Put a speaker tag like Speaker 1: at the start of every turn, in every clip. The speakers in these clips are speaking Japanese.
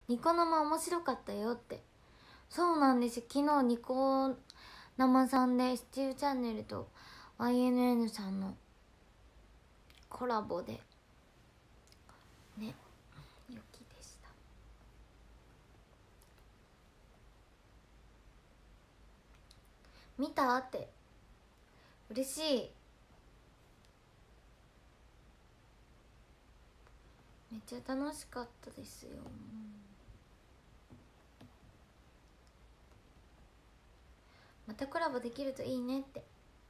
Speaker 1: ニコ生面白かったよって。そうなんですよ、昨日ニコ生さんでスティーブチャンネルと YNN さんのコラボでね、良きでした。見たって、嬉しい。めっちゃ楽しかったですよ。またコラボできるといいねって。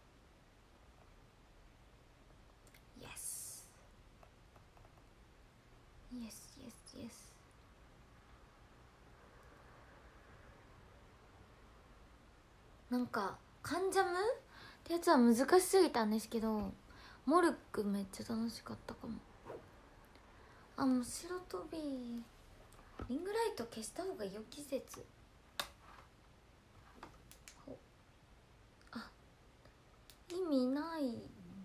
Speaker 1: イエスイエスイエスイエス。なんかカンジャムってやつは難しすぎたんですけど、モルックめっちゃ楽しかったかも。あ、もう白飛びリングライト消した方がいいよ、季節。あ、意味ない。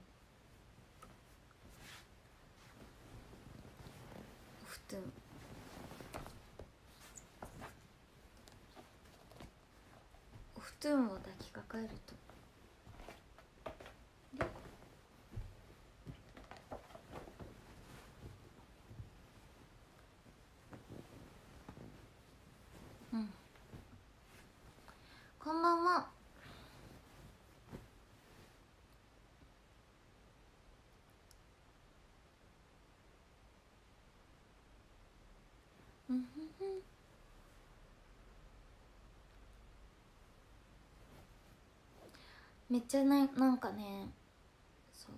Speaker 1: お布団、お布団を抱きかかえるとこんばんは。めっちゃね、なんかね、そう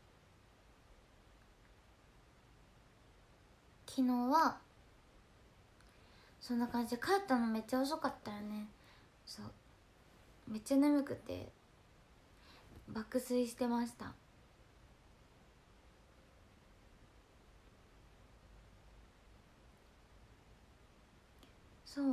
Speaker 1: 昨日はそんな感じで帰ったのめっちゃ遅かったよね。そう、めっちゃ眠くて爆睡してました。そう、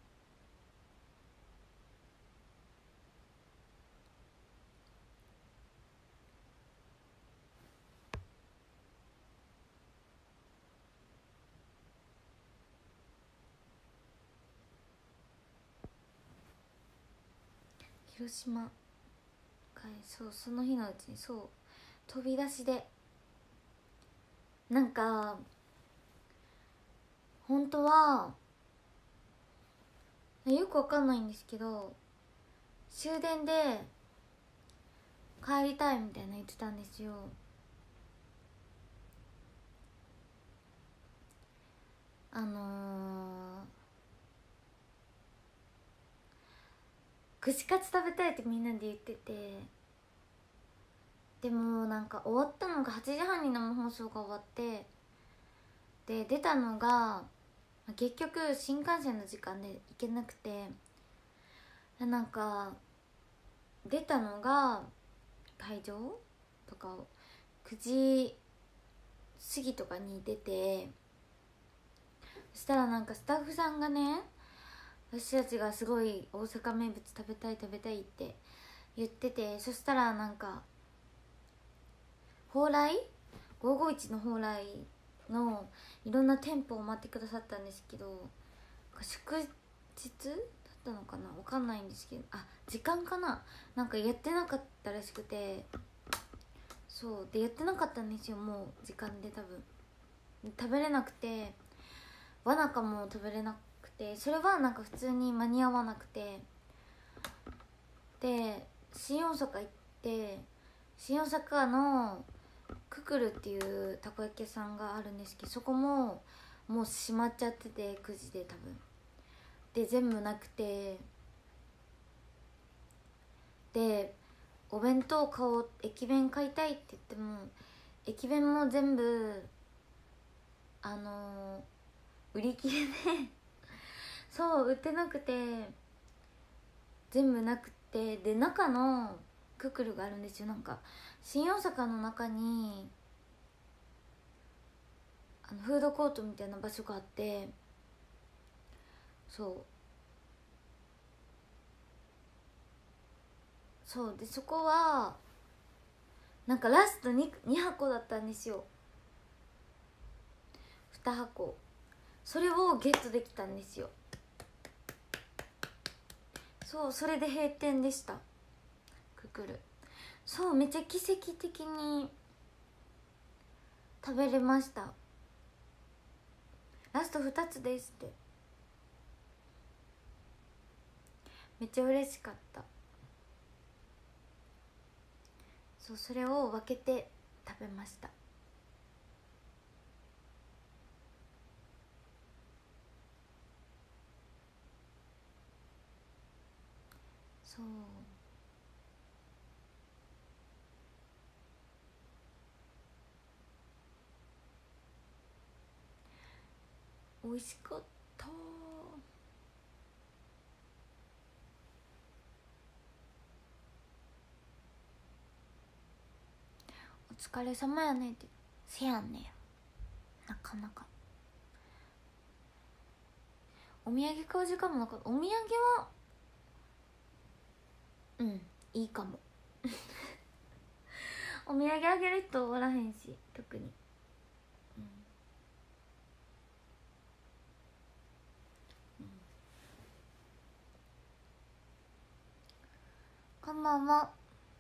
Speaker 1: 広島そう、その日のうちに、そう、飛び出しで、なんか本当はよくわかんないんですけど、終電で帰りたいみたいな言ってたんですよ。串カツ食べたいってみんなで言ってて、でもなんか終わったのが8時半に生放送が終わって、で出たのが結局新幹線の時間で行けなくて、なんか出たのが会場とかを9時過ぎとかに出て、そしたらなんかスタッフさんがね、私たちがすごい大阪名物食べたい食べたいって言ってて、そしたらなんか蓬莱551の蓬莱のいろんな店舗を回ってくださったんですけど、祝日だったのかな、わかんないんですけど、あ、時間かな、なんかやってなかったらしくて、そうでやってなかったんですよ、もう時間で多分食べれなくて、わなかも食べれなくて、それはなんか普通に間に合わなくて、で新大阪行って、新大阪のククルっていうたこ焼き屋さんがあるんですけど、そこももう閉まっちゃってて、9時で多分で全部なくて、でお弁当買おう、駅弁買いたいって言っても駅弁も全部売り切れでそう売ってなくて、全部なくて、で中のククルがあるんですよ。なんか新大阪の中にフードコートみたいな場所があって、そうで、そこはなんかラスト 2箱だったんですよ、2箱。 それをゲットできたんですよ。そう、それで閉店でした。ククル。そう、めっちゃ奇跡的に食べれました。ラスト2つですって。めっちゃ嬉しかった。そう、それを分けて食べました。そう、美味しかった。お疲れ様やねって。せやんね。なかなかお土産買う時間もなかった。お土産はいいかもお土産あげる人おらへんし、特に。こんばんは。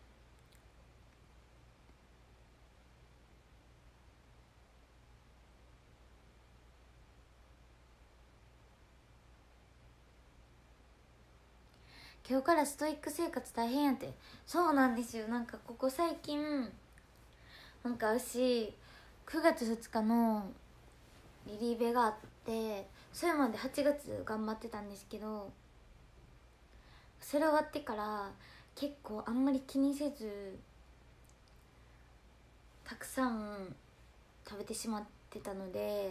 Speaker 1: 今日からストイック生活大変やって。そうなんですよ。なんかここ最近なんか私9月2日のリリーベがあって、それまで8月頑張ってたんですけど、それ終わってから結構あんまり気にせずたくさん食べてしまってたので、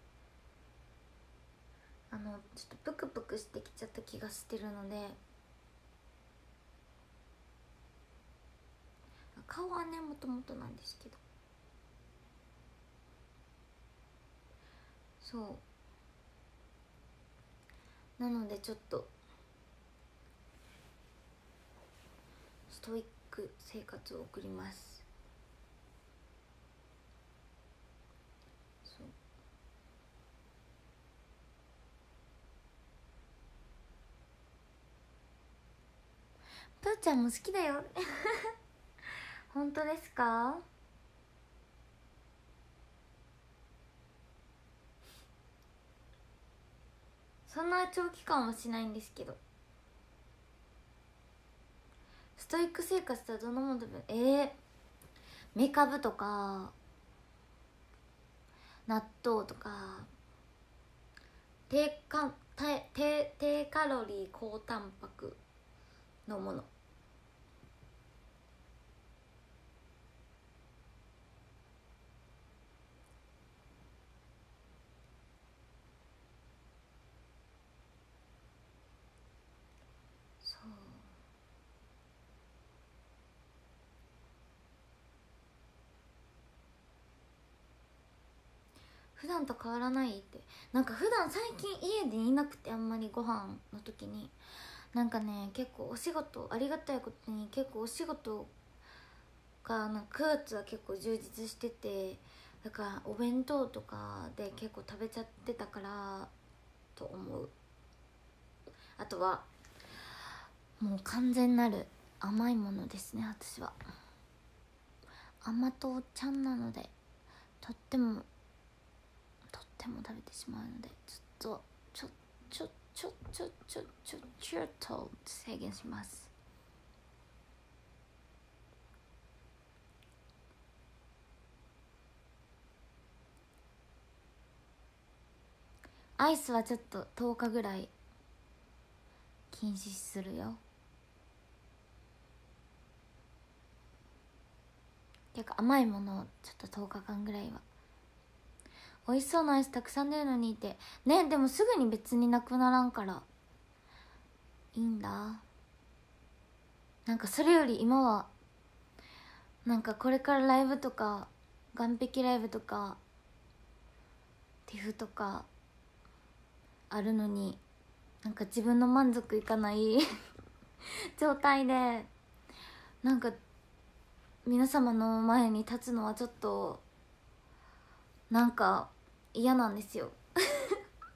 Speaker 1: ちょっとプクプクしてきちゃった気がしてるので、顔はねもともとなんですけど、そうなのでちょっとストイック生活を送ります。そう、ぷーちゃんも好きだよ本当ですか？そんな長期間はしないんですけど。ストイック生活ってどんなもの食べる？メカブとか納豆とか低カロリー高タンパクのもの。そう、普段と変わらないって。なんか普段最近家でいなくて、あんまりご飯の時になんかね、結構お仕事、ありがたいことに結構お仕事がなんか9月は結構充実してて、だからお弁当とかで結構食べちゃってたからと思う。あとはもう完全なる甘いものですね。私は甘党ちゃんなので、とっても食べてしまうので、ちょっと制限します。アイスはちょっと10日ぐらい禁止するよ。結構甘いものをちょっと10日間ぐらいは。美味しそうなアイスたくさん出るのにってね。でもすぐに別になくならんからいいんだ。なんかそれより今はなんかこれからライブとか岸壁ライブとかティフとかあるのに、なんか自分の満足いかない状態でなんか皆様の前に立つのはちょっとなんか嫌なんですよ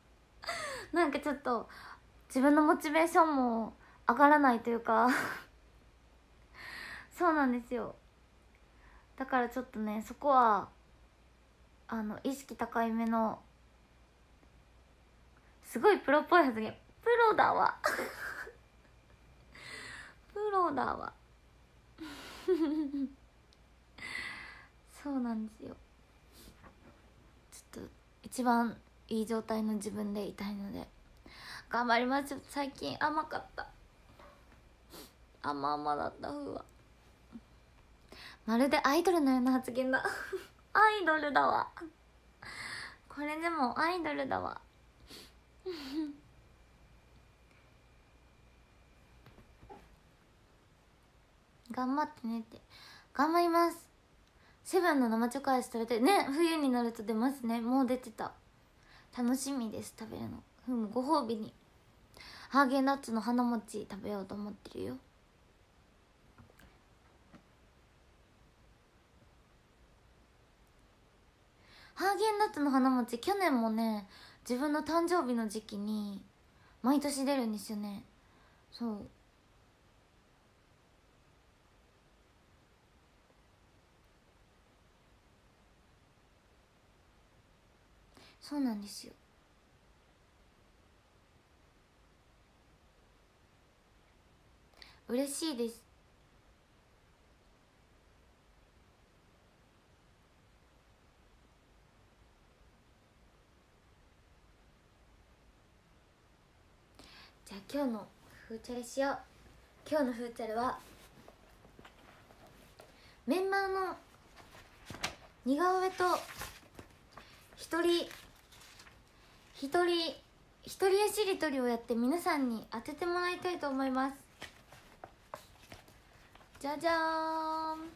Speaker 1: なんかちょっと自分のモチベーションも上がらないというかそうなんですよ。だからちょっとね、そこは意識高いめのすごいプロっぽい発言、プロだわプロだわそうなんですよ。ちょっと一番いい状態の自分でいたいので頑張ります。最近甘かった、甘々だった風はまるでアイドルのような発言だアイドルだわこれでもアイドルだわ頑張ってねって。頑張ります。セブンの生チョコアイス食べてね。冬になると出ますね。もう出てた。楽しみです、食べるの。ご褒美にハーゲンダッツの花餅食べようと思ってるよ。ハーゲンダッツの花餅去年もね、自分の誕生日の時期に毎年出るんですよね。そうそうなんですよ。嬉しいです。じゃあ今日のフーチャルしよう。今日のフーチャルはメンバーの似顔絵と一人絵しりとりをやって皆さんに当ててもらいたいと思います。じゃじゃーん。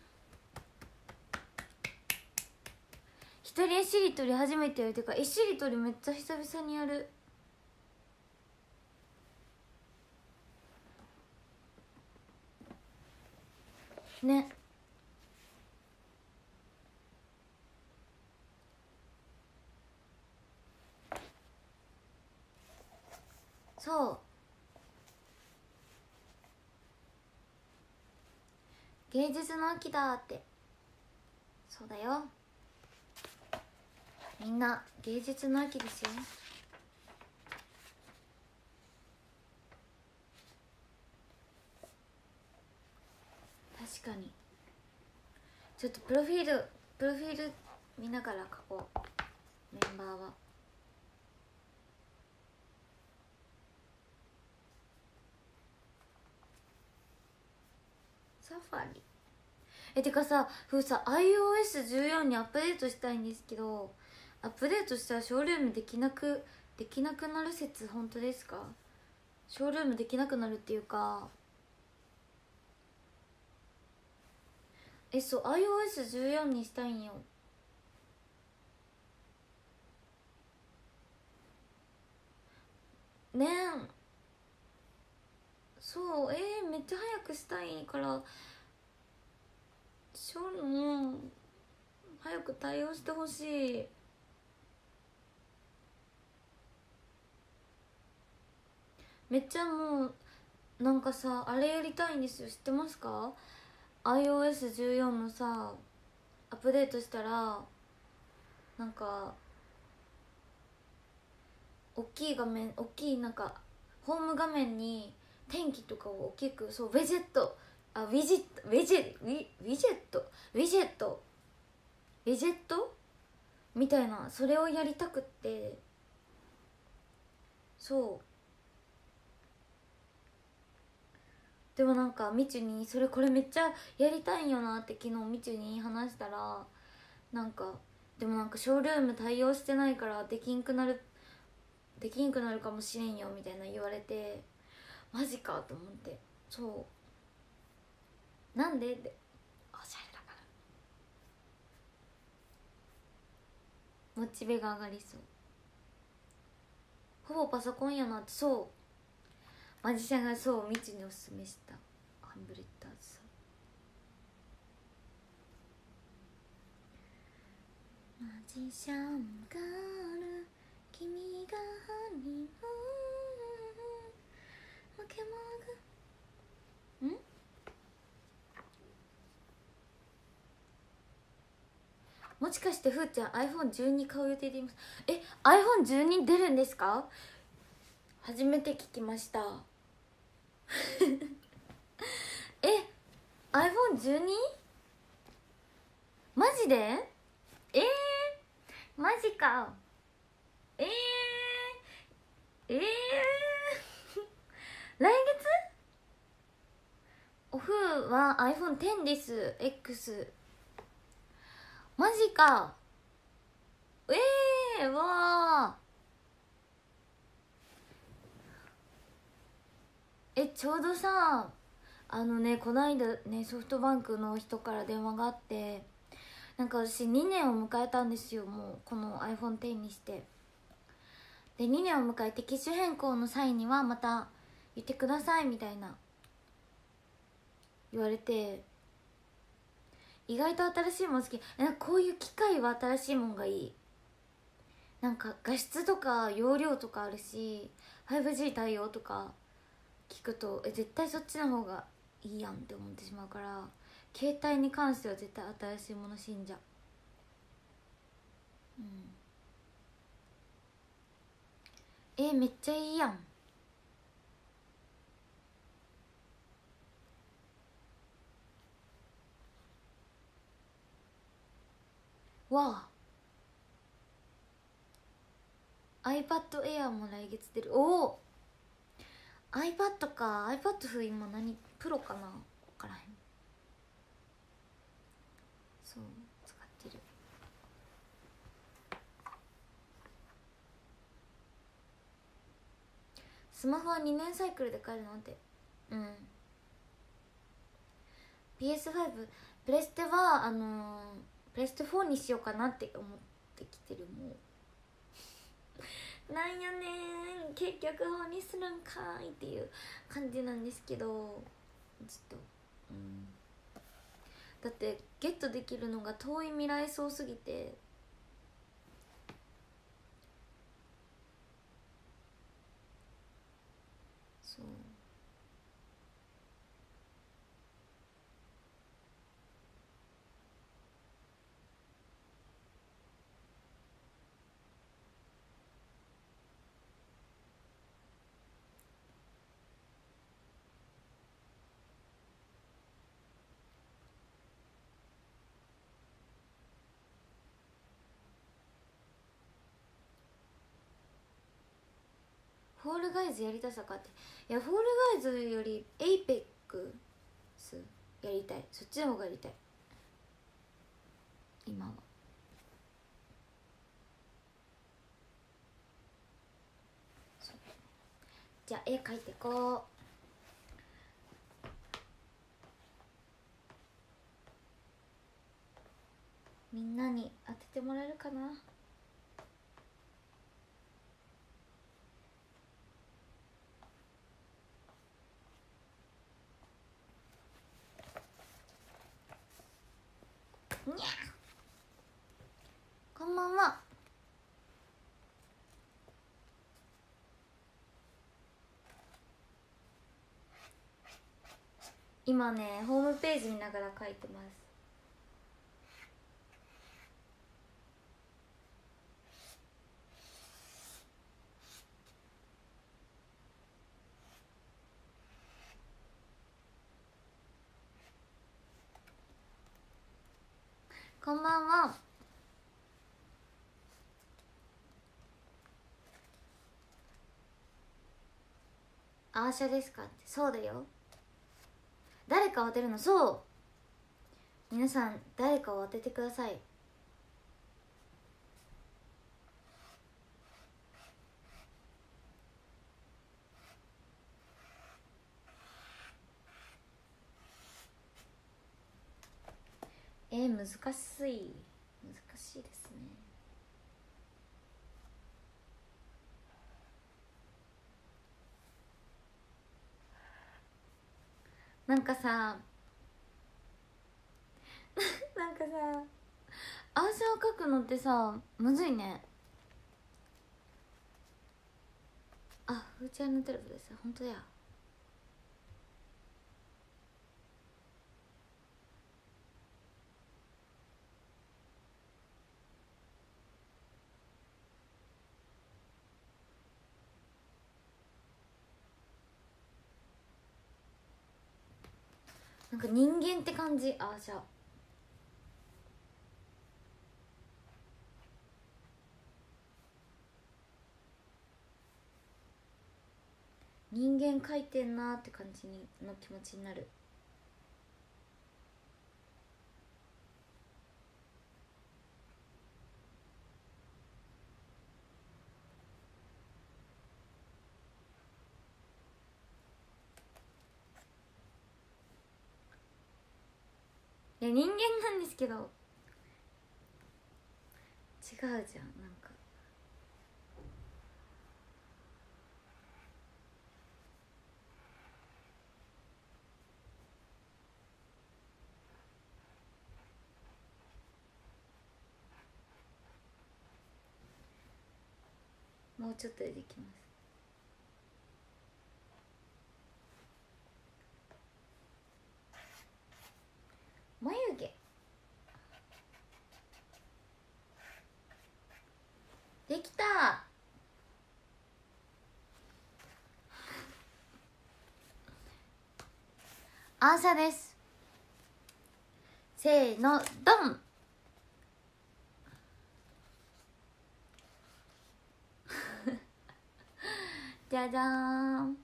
Speaker 1: 一人絵しりとり初めてやる。てか絵しりとりめっちゃ久々にやるね。そう芸術の秋だって。そうだよ、みんな芸術の秋ですよ。確かに。ちょっとプロフィール見ながら書こう。メンバーはサファリ。てかさ、ふうさ iOS14 にアップデートしたいんですけど、アップデートしたらショールームできなくなる説本当ですか？ショールームできなくなるっていうか、そう iOS14 にしたいんよ。ねん。そうめっちゃ早くしたいからもう早く対応してほしい。めっちゃもうなんかさ、あれやりたいんですよ。知ってますか？ iOS14 のさアップデートしたらなんか大きい画面、大きいなんかホーム画面に天気とかを大きく、そうウィジェット、ウィジェットウィジェットウィジェットウィジェットウィジェットみたいな、それをやりたくって。そうでもなんかみちゅにそれこれめっちゃやりたいんよなって昨日みちゅに話したら、なんかでもなんかショールーム対応してないからできんくなるかもしれんよみたいな言われて、マジかと思って。そうなんでっておしゃれだから、モチベが上がりそう。ほぼパソコンやなって。そうマジシャンがそうみちにおすすめしたハンブレッダーズさん。マジシャンガール君がハニームーン負けもぐんもしかしてふーちゃん iPhone12 買う予定でいます。iPhone12 出るんですか？初めて聞きましたiPhone12？ マジで？マジか。来月？おふーは iPhone10 です。 X。 マジか。わーちょうどさこないだねソフトバンクの人から電話があって、なんか私2年を迎えたんですよ。もうこの iPhone10 にしてで2年を迎えて、機種変更の際にはまた言ってくださいみたいな言われて、意外と新しいもん好き。なんかこういう機械は新しいもんがいい。なんか画質とか容量とかあるし 5G 対応とか聞くと絶対そっちの方がいいやんって思ってしまうから、携帯に関しては絶対新しいもの信者。めっちゃいいやん。わあ iPad Air も来月出る。おお iPad か。 iPad 風今何プロかな、分からへん。そう使ってる。スマホは2年サイクルで買えるのって。PS5 プレステはプレステ4にしようかなって思ってきてる。もうなんやねん、結局4にするんかいっていう感じなんですけど、ちょっとだってゲットできるのが遠い未来そうすぎて。そうフォールガイズやりたさかって。いやフォールガイズよりエイペックスやりたい。そっちの方がやりたい今は。じゃあ絵描いてこう。みんなに当ててもらえるかな。にゃこんばんは。今ねホームページ見ながら描いてます。こんばんは。アーシャですかって。そうだよ。誰かを当てるの。そう、皆さん誰かを当ててください。難しいですね。なんかさなんかさアーシャを描くのってさむずいね。 あ、フーチャーヌテラです。本当や。なんか人間って感じ。あ、じゃあ人間描いてんなーって感じの気持ちになる。いや人間なんですけど、違うじゃん。なんかもうちょっとでできます。眉毛できた。アーシャです。せーのドンじゃじゃーん。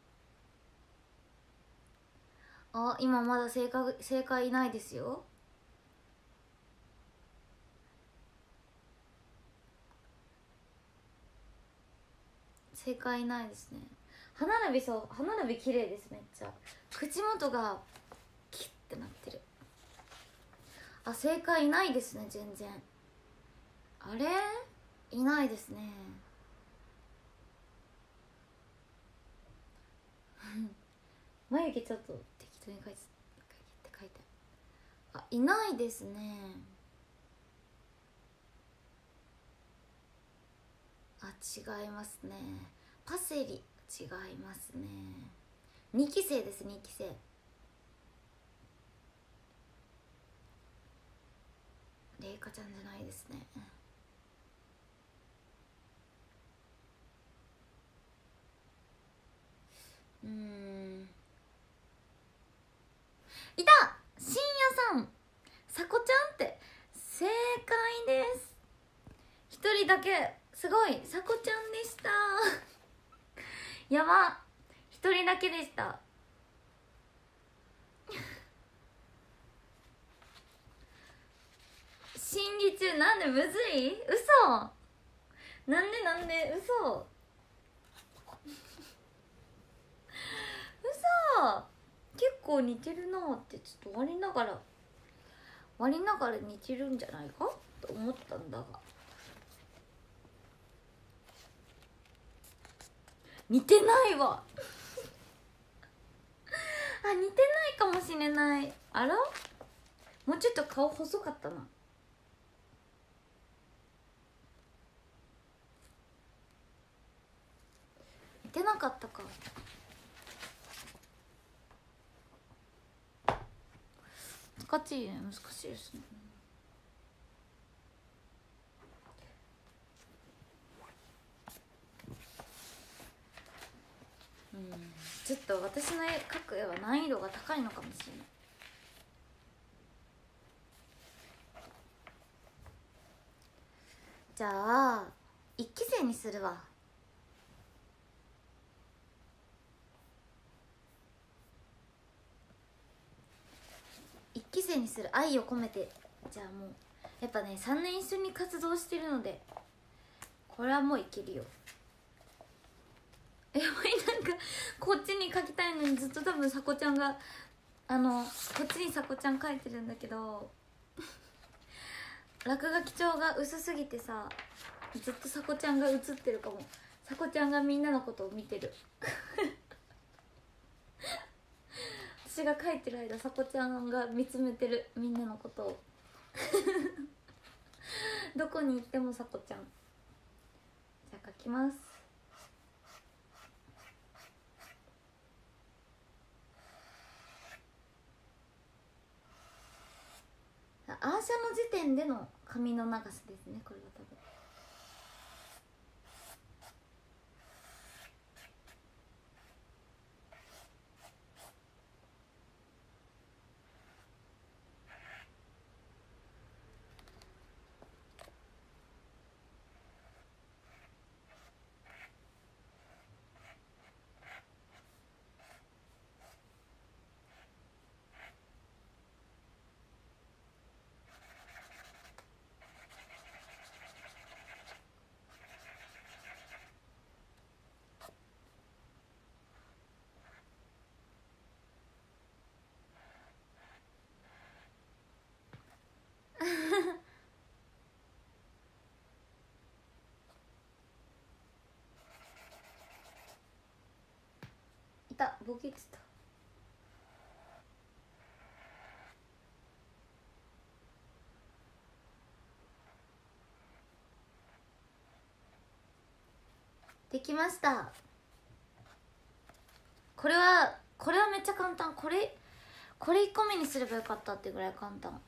Speaker 1: あ、今まだ正解いないですよ。正解いないですね。歯並び、そう、歯並び綺麗です。めっちゃ口元がキュッてなってる。あ、正解いないですね。全然。あれ、いないですね。眉毛ちょっと適当に描いて。あ、いないですね。あ、違いますね。パセリ違いますね。2期生です。2期生。レイカちゃんじゃないですね。いた、深夜さん、さこちゃんって正解です。一人だけ。すごい、さこちゃんでしたやば、一人だけでした。審議中。なんでむずい。嘘。なんで嘘嘘。結構似てるなーって、ちょっと割りながら似てるんじゃないかと思ったんだが、似てないわあ、似てないかもしれない。あら、もうちょっと顔細かったな。似てなかったか。難しいですね。ちょっと私の描く絵は難易度が高いのかもしれない。じゃあ1期生にするわ。1期生にする。愛を込めて。じゃあもうやっぱね、3年一緒に活動してるので、これはもういけるよ。やばい、なんかこっちに描きたいのにずっと多分さこちゃんがこっちにさこちゃん描いてるんだけど落書き帳が薄すぎてさ、ずっとさこちゃんが写ってるかも。さこちゃんがみんなのことを見てる私が描いてる間、さこちゃんが見つめてるみんなのことをどこに行ってもさこちゃん。じゃあ描きます。 射の時点での髪の長さですね、これは多分。いた、ボケてた。できました。これはめっちゃ簡単。これ1個目にすればよかったってぐらい簡単。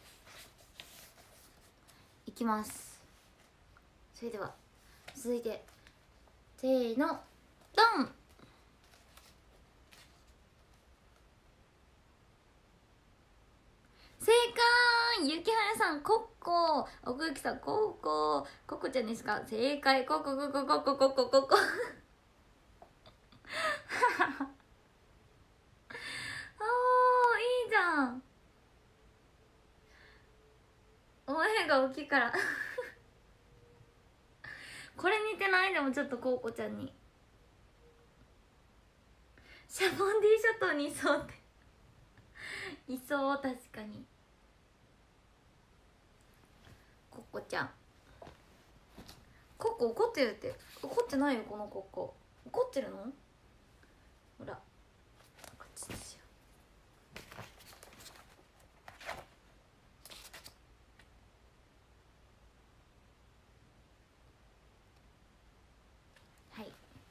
Speaker 1: いきます。それでは続いてせーの、ドン。正解。ゆきはやさんコッコ、奥行さんコッコ、ココちゃんですか。正解。ココココココココココ。おー、いいじゃん。お前が大きいからこれ似てない？でもちょっとコウコちゃんに。シャボンディ諸島にいそうっていそう、確かに。コッコちゃん、コッコ怒ってるって。怒ってないよこのコッコ。怒ってるの？ほらこっちですよ。はい、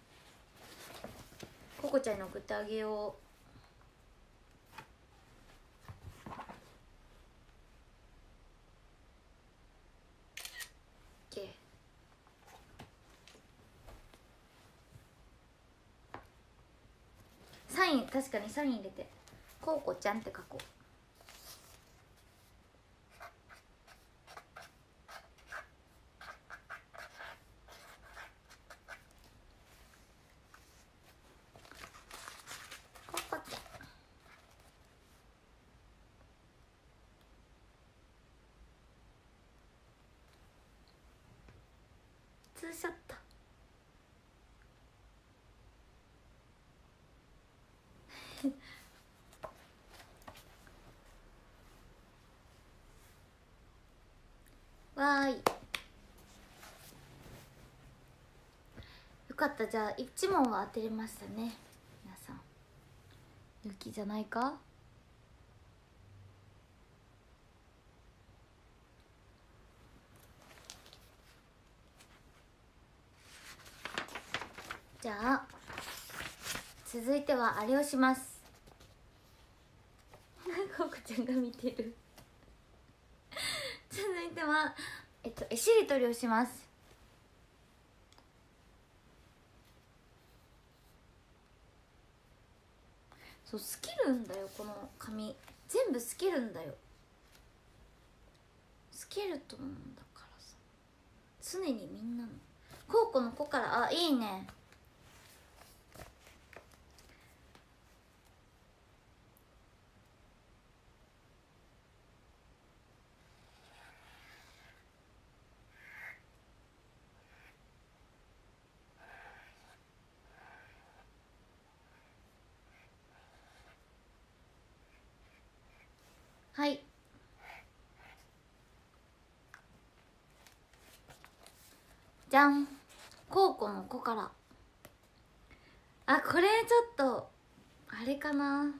Speaker 1: ココちゃんに送ってあげよう。サイン、確かにサイン入れてコウコちゃんって書こう。コウコちゃん。ツーショットわーい。よかった。じゃあ1問は当てれましたね皆さん。ゆきじゃないか。じゃあ続いてはあれをしますコウコちゃんが見てる続いては絵しりとりをします。そう、スキるんだよこの紙。全部スキるんだよ。スキルトンだからさ、常にみんなのコウコの子から。あ、いいね。はい、じゃん。コウコの子から。あ、これちょっとあれかな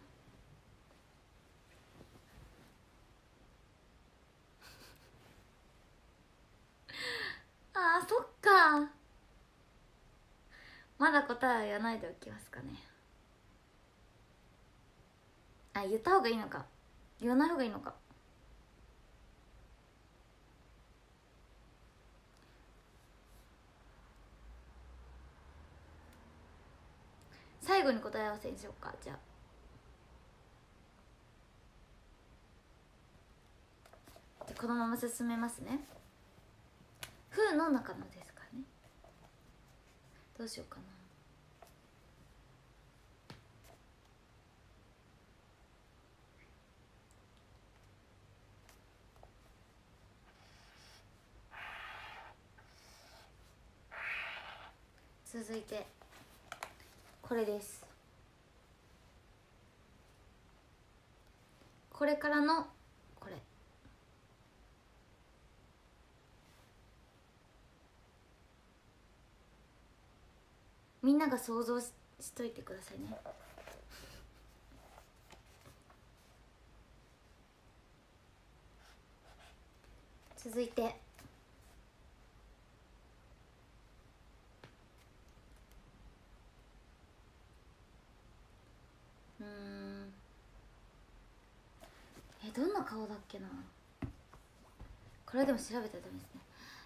Speaker 1: あー、そっか。まだ答えは言わないでおきますかね。あ、言った方がいいのか言わない方がいいのか。 最後に答え合わせにしようか。じゃあでこのまま進めますね。風の中のですからね。どうしようかな。続いてこれです。これからのこれ、みんなが想像しといてくださいね。続いてどんな顔だっけな。これでも調べたらダメですね。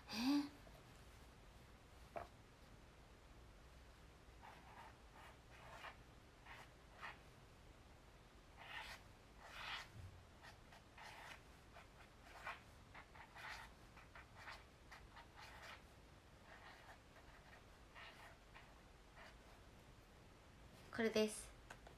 Speaker 1: これです。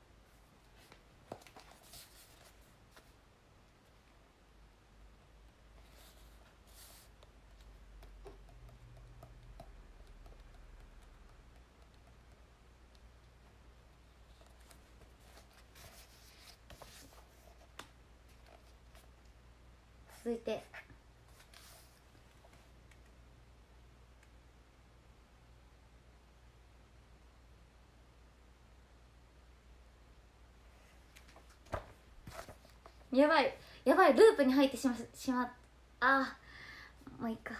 Speaker 1: 続いてやばいやばい、ループに入ってしまあー、もういいか。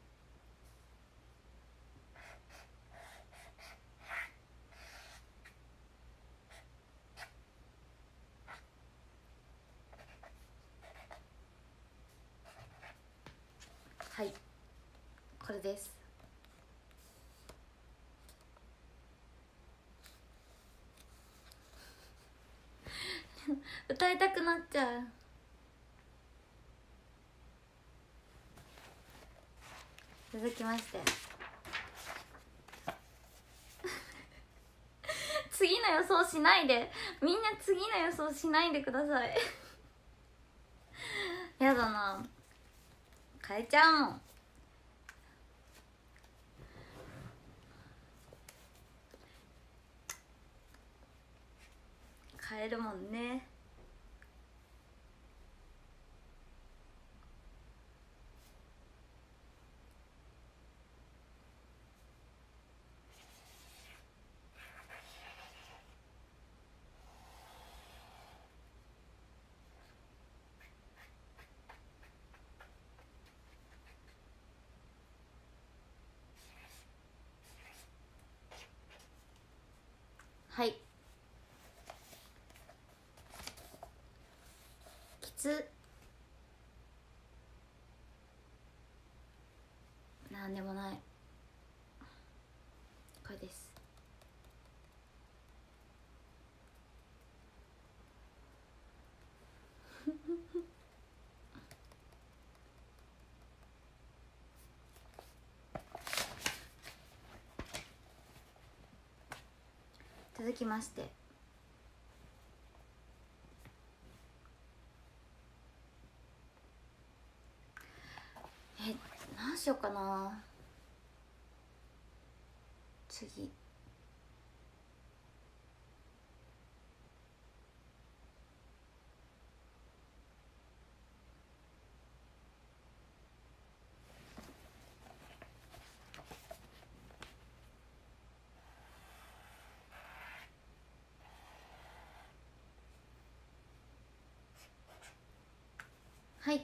Speaker 1: はい、これです。歌いたくなっちゃう。続きまして次の予想しないで、みんな次の予想しないでくださいやだな、変えちゃうもん。変えるもんね。はい、きつなんでもない、これです続きまして、何しようかな。次はい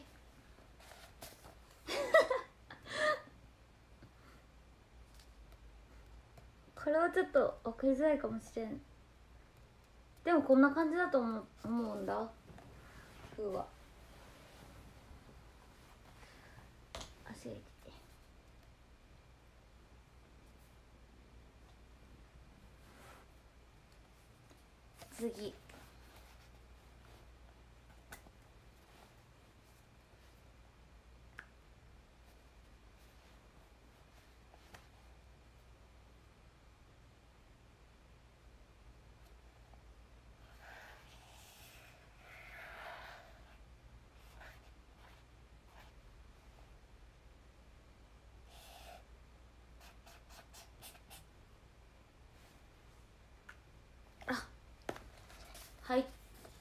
Speaker 1: これはちょっと分かりづらいかもしれん。でもこんな感じだと思うんだ。うわ焦り次はい。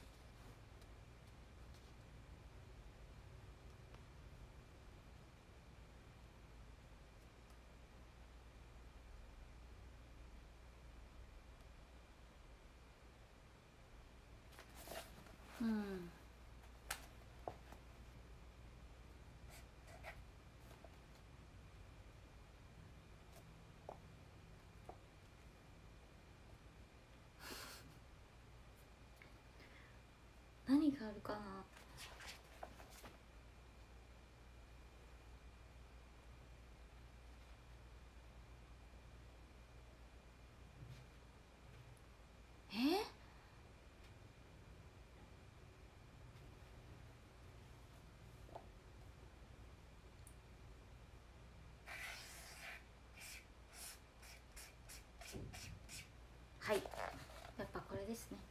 Speaker 1: うん。何があるかな。はい、やっぱこれですね。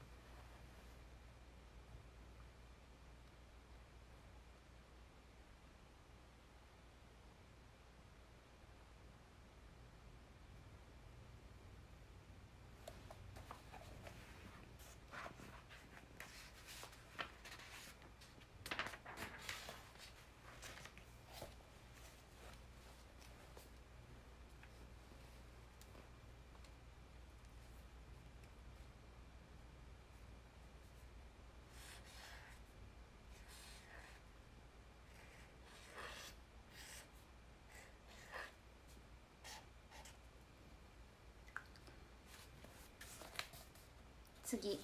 Speaker 1: 次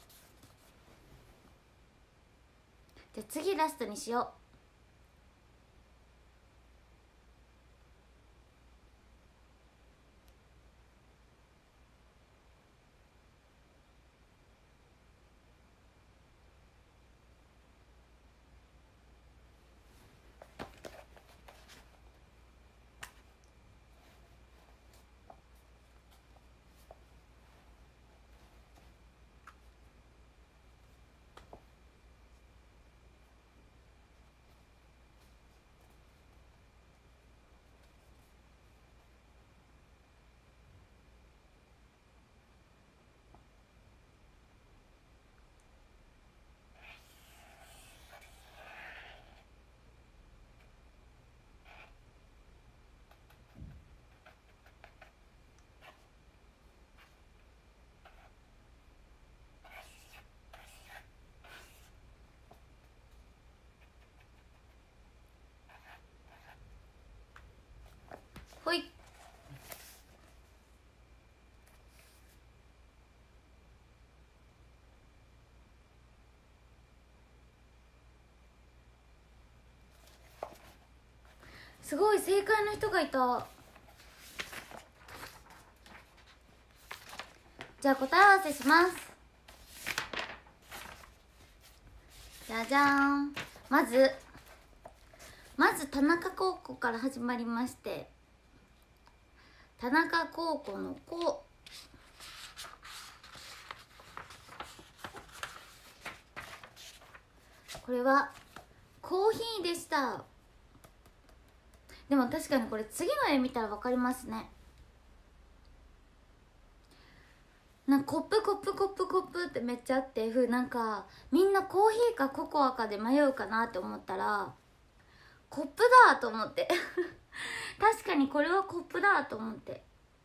Speaker 1: じゃあ次ラストにしよう。ほい。すごい、正解の人がいた。じゃあ答え合わせします。じゃじゃーん。まず田中高校から始まりまして、田中高校の子、これはコーヒーでした。でも確かにこれ次の絵見たら分かりますね。なんかコップコップコップコップってめっちゃあって、なんかみんなコーヒーかココアかで迷うかなって思ったらコップだと思って確かにこれはコップだと思って、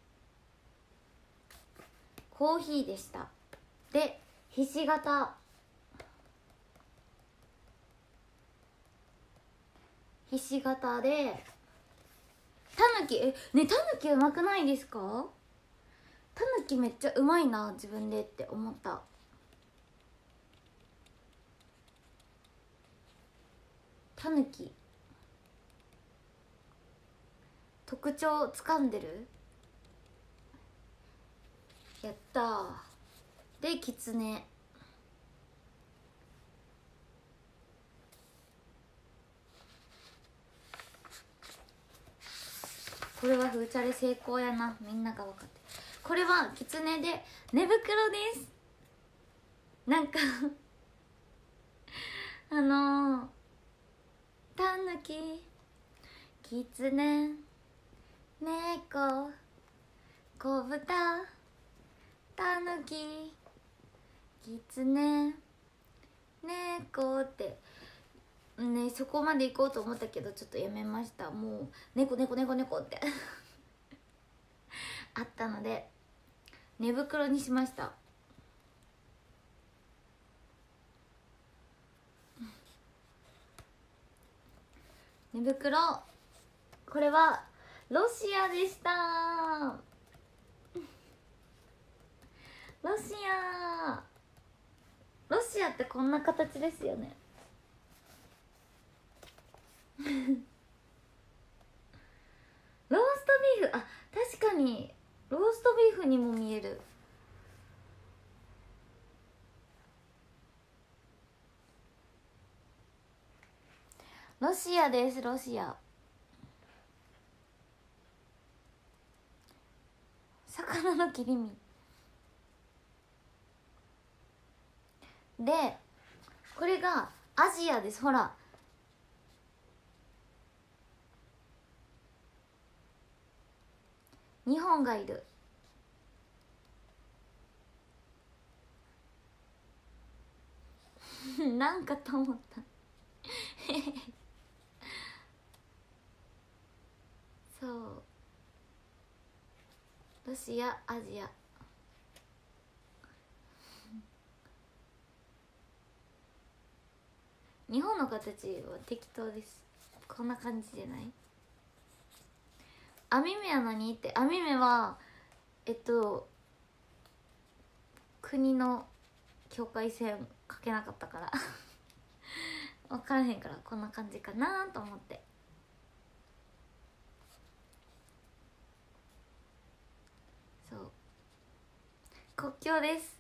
Speaker 1: コーヒーでした。で、ひし形、ひし形でたぬき、ね、たぬきうまくないですか？たぬきめっちゃうまいな自分でって思った。たぬき特徴つかんでる。やったー。で、きつねこれはフーチャレ成功やな、みんなが分かって。これはキツネで寝袋です。なんかタヌキ、キツネ、猫、子豚、タヌキ、キツネ、猫ってね、そこまで行こうと思ったけどちょっとやめました。もう猫猫猫猫ってあったので寝袋にしました。寝袋、これはロシアでした。ロシア、ロシアってこんな形ですよねローストビーフ、あ、確かにローストビーフにも見える。ロシアです、ロシア。魚の切り身で、これがアジアです。ほら、日本がいる。なんかと思ったそう、ロシア、アジア。日本の形は適当です。こんな感じじゃない？網目は何って、網目は国の境界線かけなかったから分からへんから、こんな感じかなと思って。そう、国境です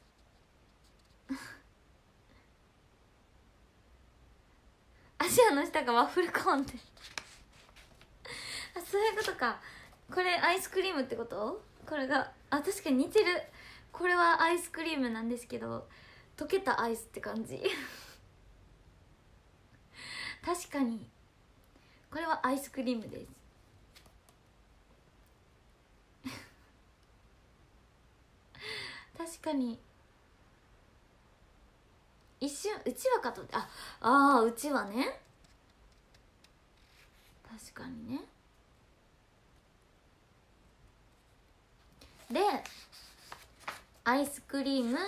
Speaker 1: アジアの下がワッフルコーンってあ、そういうことか。これアイスクリームってこと？これが、あ、確かに似てる。これはアイスクリームなんですけど、溶けたアイスって感じ確かにこれはアイスクリームです確かに一瞬うちわかと、うちわね。確かにね。でアイスクリーム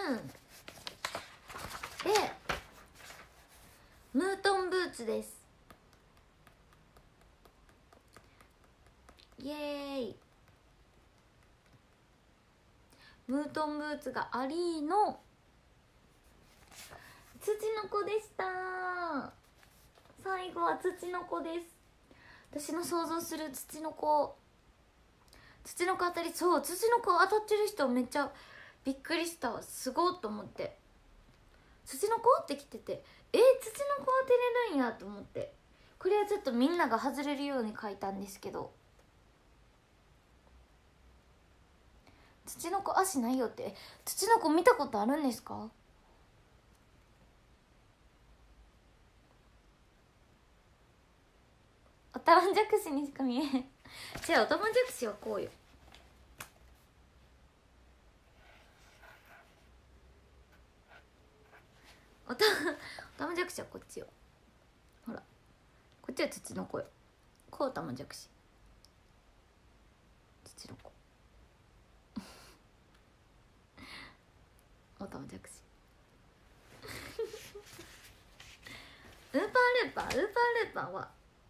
Speaker 1: でムートンブーツです。イエーイ。ムートンブーツがありの土の子でした。最後は土の子です。私の想像する土の子、土の子当たり、そう、土の子当たってる人めっちゃびっくりした。すごいと思って、土の子って来てて、土の子当てれるんやと思って。これはちょっとみんなが外れるように書いたんですけど、土の子足ないよって。土の子見たことあるんですか？オタマジャクシにしか見えへん違う、オタマジャクシはこうよ。オタマジャクシはこっちよ。ほら、こっちは土の子よ。こうオタマジャクシ、土の子オタマジャクシウーパールーパー、ウーパールーパーは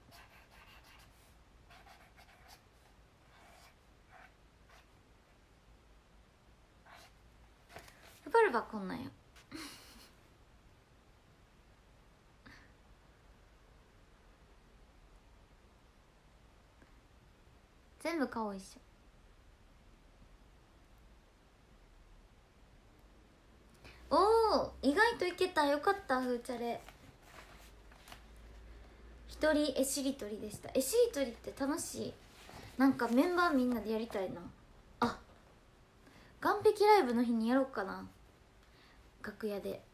Speaker 1: ウーパールーパーこんなんよ全部顔一緒。おー、意外といけた。よかった。フーチャレ一人絵しりとりでした。絵しりとりって楽しい。 なんかメンバーみんなでやりたいな。あ、岸壁ライブの日にやろうかな、楽屋で。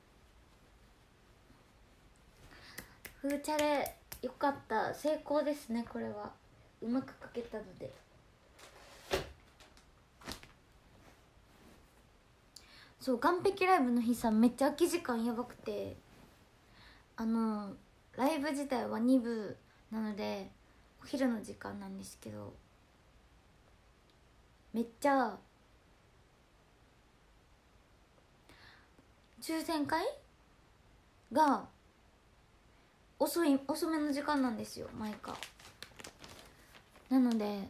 Speaker 1: フーチャレよかった、成功ですね。これはうまく書けたので。そう、岸壁ライブの日さ、めっちゃ空き時間やばくて、ライブ自体は2部なのでお昼の時間なんですけど、めっちゃ抽選会が遅めの時間なんですよ、毎回。なので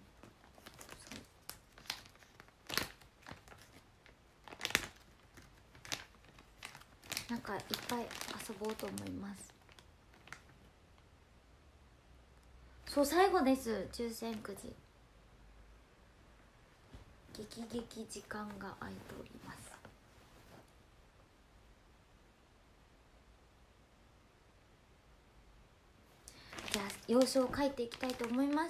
Speaker 1: なんかいっぱい遊ぼうと思います。そう、最後です、抽選くじ。激時間が空いております。じゃあ要所を書いていきたいと思います。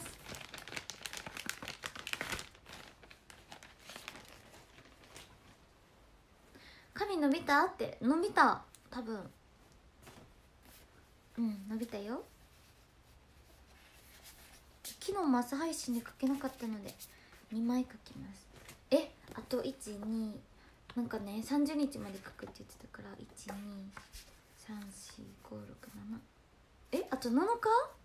Speaker 1: 髪伸びたって、伸びた、多分。うん、伸びたよ。昨日も朝配信で書けなかったので2枚書きます。あと12、なんかね30日まで書くって言ってたから、1234567、あと7日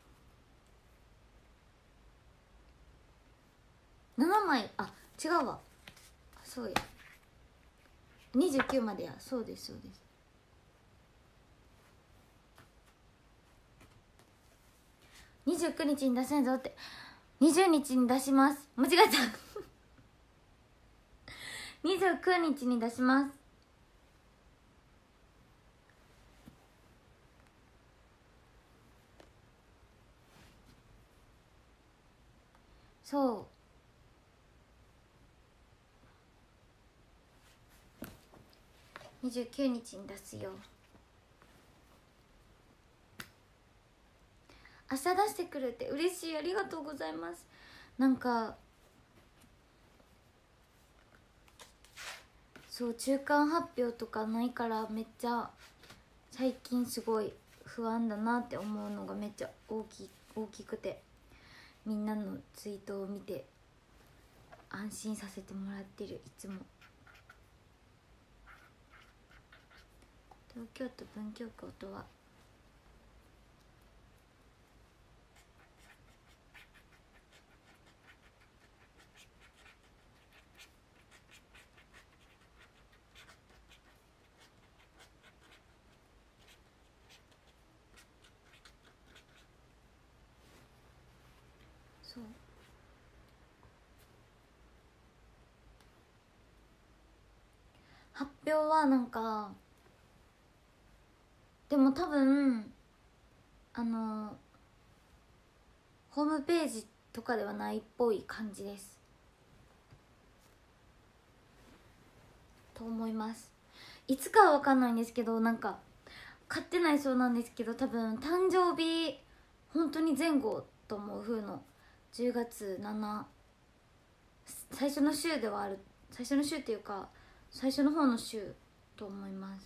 Speaker 1: 7枚。あ、違うわ、そうや、29までや。そうですそうです。29日に出せんぞって。20日に出します。間違えた29日に出します。そう29日に出すよ。明日出してくれて嬉しい、ありがとうございます。なんかそう、中間発表とかないからめっちゃ最近すごい不安だなって思うのがめっちゃ大きくて、みんなのツイートを見て安心させてもらってる。いつも東京都文京区とはそう、発表はなんかでも多分ホームページとかではないっぽい感じですと思います。いつかは分かんないんですけど、なんか買ってないそうなんですけど、多分誕生日本当に前後と思う風の10月7、最初の週ではある、最初の週っていうか最初の方の週と思います。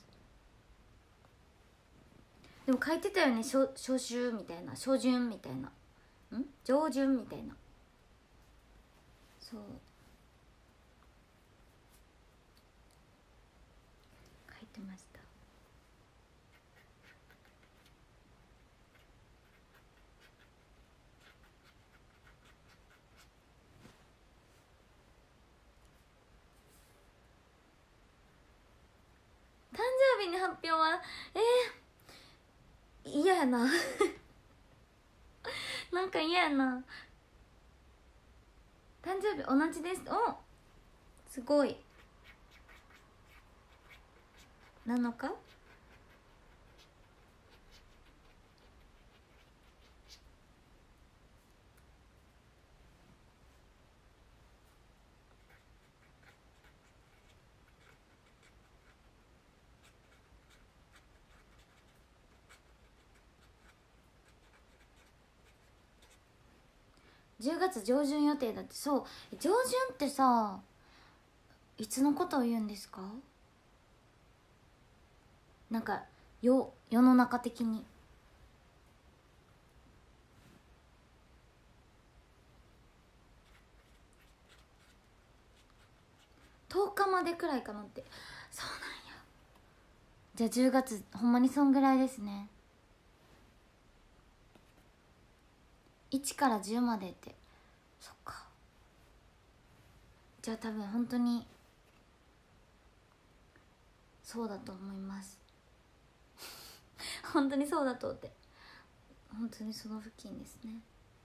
Speaker 1: でも書いてたよね、初秋みたいな、初旬みたいな、上旬みたいな。そう書いてました。誕生日に発表は嫌やななんか嫌やな。誕生日同じです。お、すごい。7日 10月上旬予定だって。そう、上旬ってさいつのことを言うんですか？なんか世の中的に。10日までくらいかなって。そうなんや。じゃあ10月ほんまにそんぐらいですね。1から10までって。そっか。じゃあ多分本当にそうだと思います本当にそうだとって。本当にその付近ですね。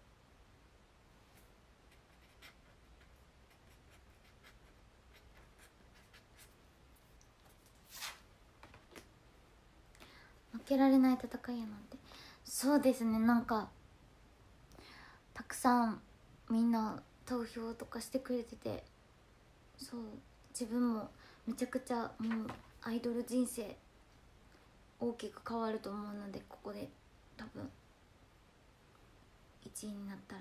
Speaker 1: 負けられない戦いやなんて。そうですね、なんかたくさんみんな投票とかしてくれてて、そう、自分もめちゃくちゃもうアイドル人生大きく変わると思うので、ここで多分1位になったら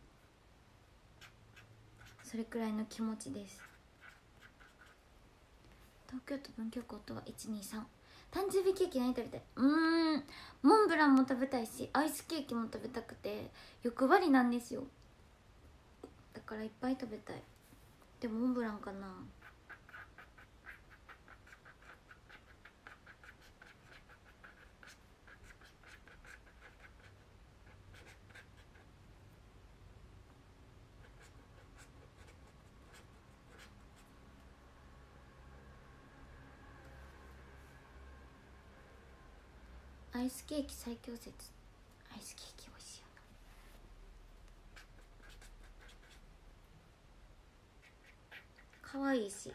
Speaker 1: それくらいの気持ちです。東京都文京区とは123。誕生日ケーキ何食べたい？モンブランも食べたいしアイスケーキも食べたくて欲張りなんですよ。だからいっぱい食べたい。でもモンブランかな。アイスケーキ最強説。アイスケーキ美味しいよな。かわいいし。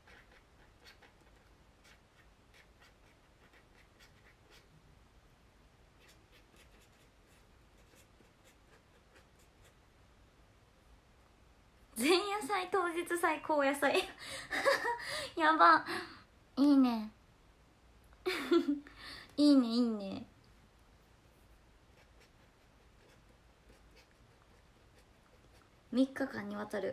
Speaker 1: 前夜祭当日祭高野菜やば。いいねいいねいいね。3日間にわたる。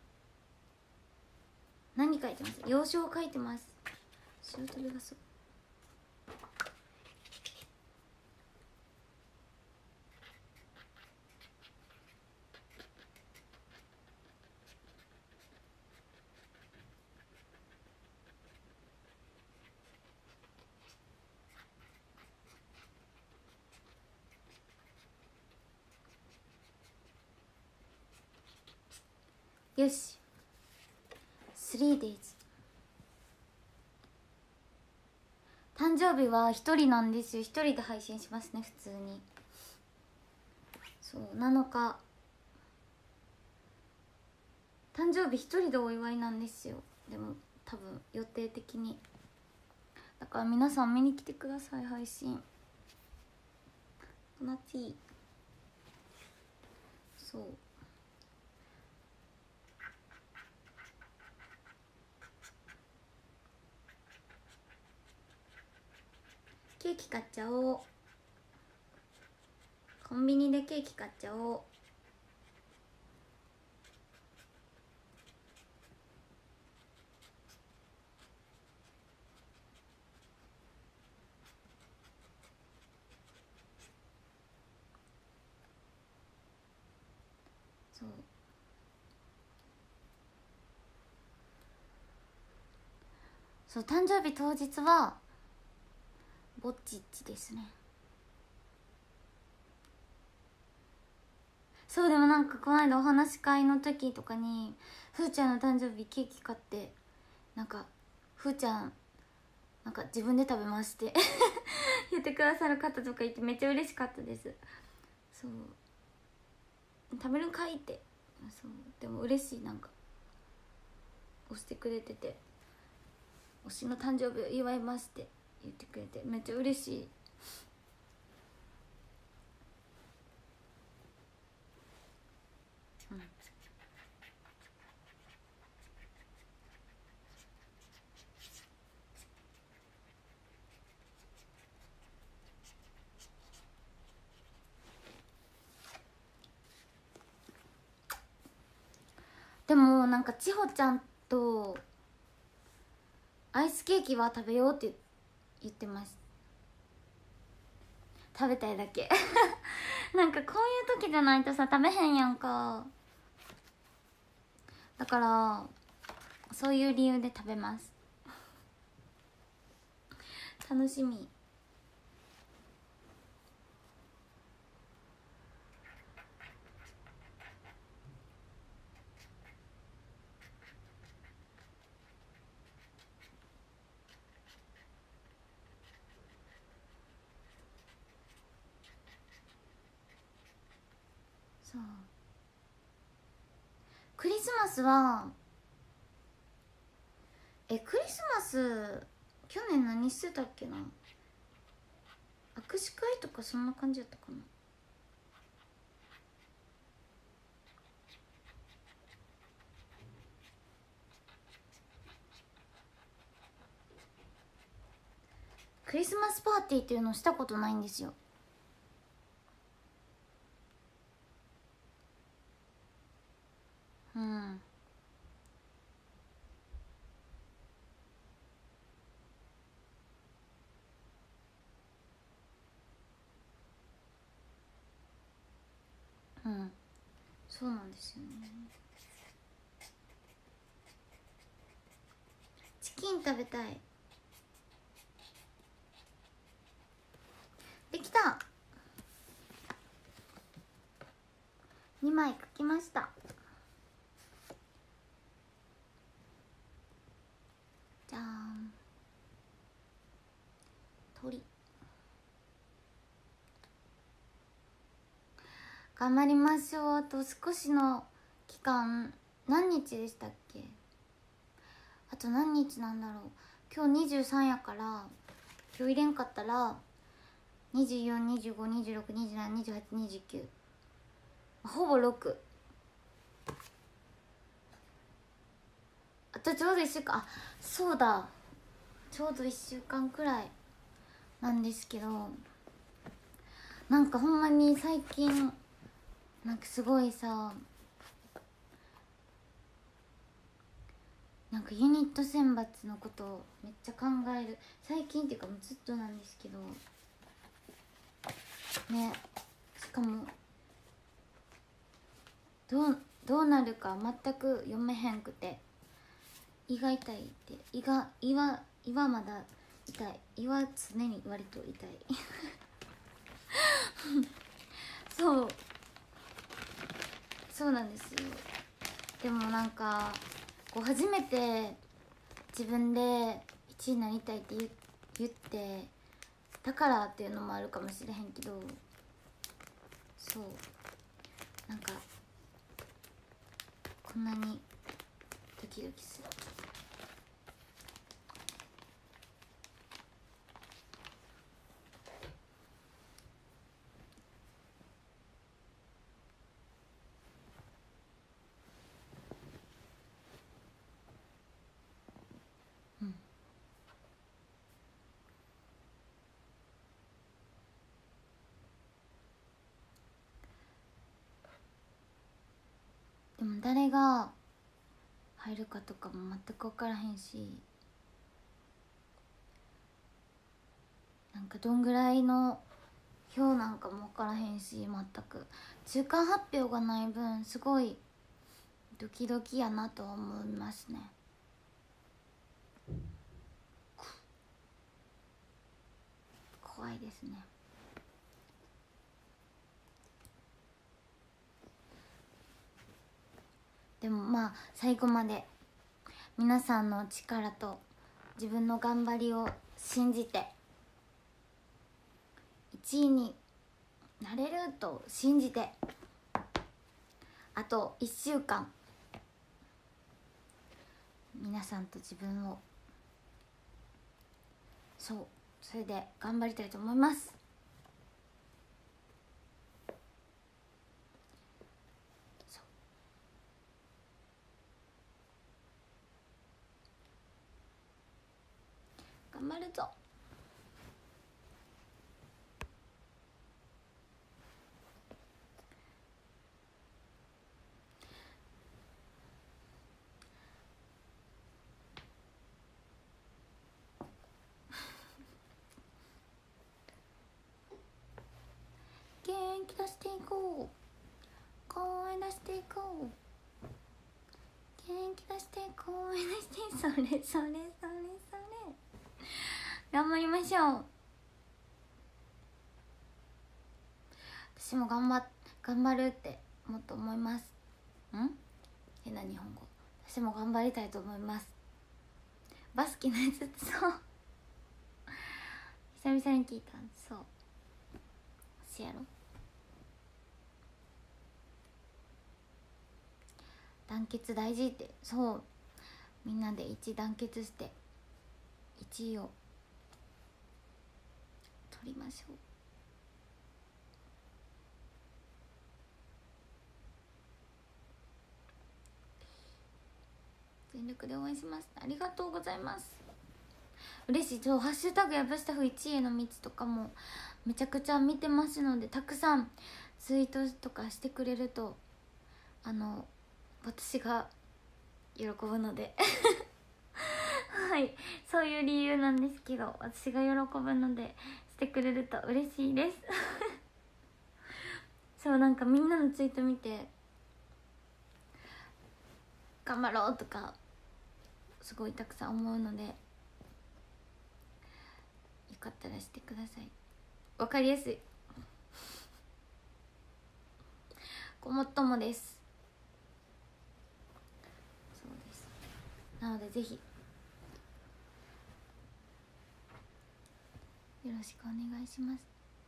Speaker 1: 何書いてます？洋書を書いてます。白飛びがすごい。よし 3days。 誕生日は一人なんですよ。一人で配信しますね、普通に。そう7日誕生日一人でお祝いなんですよ。でも多分予定的に。だから皆さん見に来てください。配信となっていい。そうケーキ買っちゃおう。コンビニでケーキ買っちゃおう。そうそう誕生日当日はぼっちっちですね。そう、でもなんかこの間お話し会の時とかにふーちゃんの誕生日ケーキ買って、なんかふーちゃんなんか自分で食べまして言ってくださる方とかいてめっちゃ嬉しかったです。そう食べるんかいって。そうでも嬉しい。なんか押してくれてて、推しの誕生日を祝いますって言ってくれてめっちゃ嬉しい。うん、 でもなんか千穂ちゃんとアイスケーキは食べようって言ってます。食べたいだけなんかこういう時じゃないとさ食べへんやんか。だからそういう理由で食べます。楽しみ。そう、クリスマスはクリスマス去年何してたっけな。握手会とかそんな感じやったかな。クリスマスパーティーっていうのをしたことないんですよ。うん。うん、そうなんですよね。チキン食べたい。できた。2枚書きました。じゃーん。鳥。頑張りましょう。あと少しの期間。何日でしたっけ。あと何日なんだろう。今日23やから、今日入れんかったら242526272829、ほぼ6。あとちょうど1週間。あ、そうだ、ちょうど1週間くらいなんですけど、なんかほんまに最近なんかすごいさ、なんかユニット選抜のことをめっちゃ考える。最近っていうかもうずっとなんですけどね。しかもどうなるか全く読めへんくて、胃が痛いって。胃はまだ痛い。胃は常に割と痛いそうそうなんですよ。でもなんかこう初めて自分で1位になりたいって言ってだからっていうのもあるかもしれへんけど、そうなんかこんなにドキドキする。うん。でも誰が入るかとかも全く分からへんし、なんかどんぐらいの票なんかも分からへんし、全く中間発表がない分すごいドキドキやなとは思いますね。怖いですね。でもまあ最後まで皆さんの力と自分の頑張りを信じて1位になれると信じて、あと1週間皆さんと自分を、それで頑張りたいと思います。頑張るぞ。 それ頑張りましょう。私も頑張るってもっと思います。変な日本語。私も頑張りたいと思います。バスケのやつってそう久々に聞いた。そうしやろ。団結大事って。そう、みんなで一致団結して1位を取りましょう。全力で応援します。ありがとうございます。嬉しい。ハッシュタグやぶしたふ1位への道とかもめちゃくちゃ見てますので、たくさんツイートとかしてくれると私が喜ぶのではい、そういう理由なんですけど、私が喜ぶのでしてくれると嬉しいですそう、なんかみんなのツイート見て頑張ろうとかすごいたくさん思うので、よかったらしてください。わかりやすいごもっともです。そうです。なのでぜひよろしくお願いします。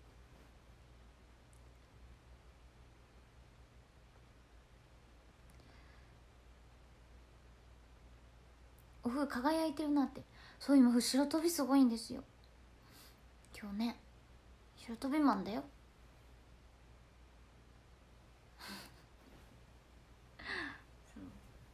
Speaker 1: おふ輝いてるなって。そう、今白飛びすごいんですよ今日ね。白飛びマンだよそう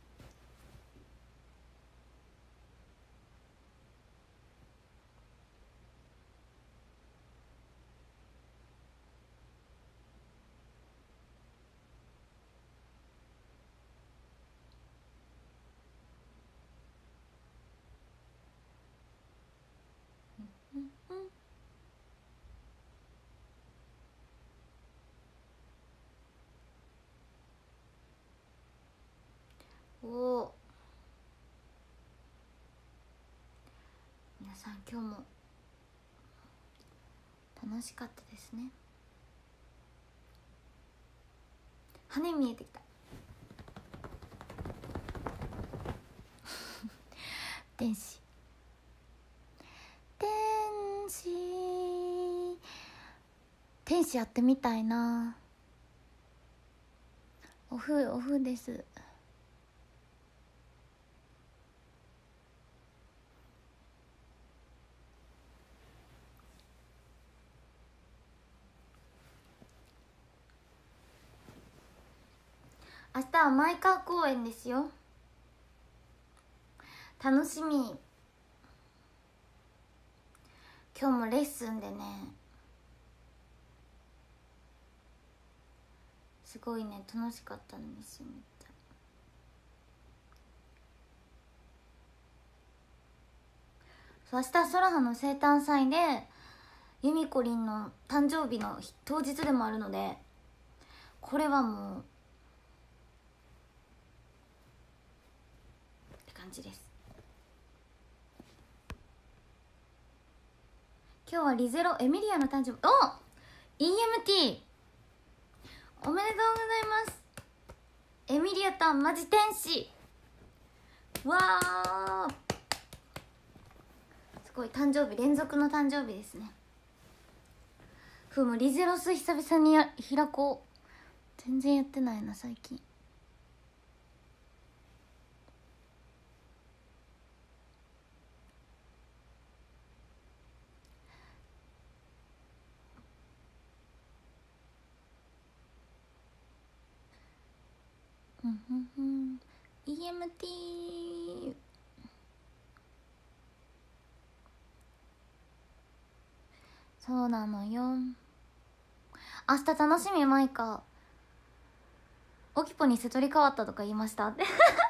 Speaker 1: おお、皆さん今日も楽しかったですね。羽見えてきた天使やってみたいな。オフです。明日は前川公園ですよ。楽しみ。今日もレッスンでね、すごいね楽しかったんですよ。めっちゃそう、明日空葉の生誕祭で由美子りんの誕生日の当日でもあるので、これはもうって感じです。今日はリゼロエミリアの誕生日。EMT おめでとうございます。エミリアタンマジ天使。わー、すごい誕生日連続の誕生日ですね。もうリゼロス久々に開こう。全然やってないな最近。EMT そうなのよ。明日楽しみ。マイカオキポに瀬戸り変わったとか言いましたって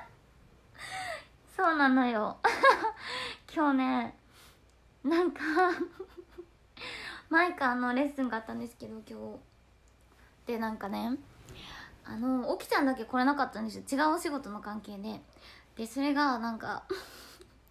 Speaker 1: そうなのよ今日ね、なんかマイカのレッスンがあったんですけど今日で、なんかねオキちゃんだけ来れなかったんですよ。違うお仕事の関係で。でそれがなんか